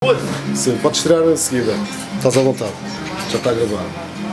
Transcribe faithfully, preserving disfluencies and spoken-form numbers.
Sim, podes tirar a seguida. Estás à vontade. Já está a gravar.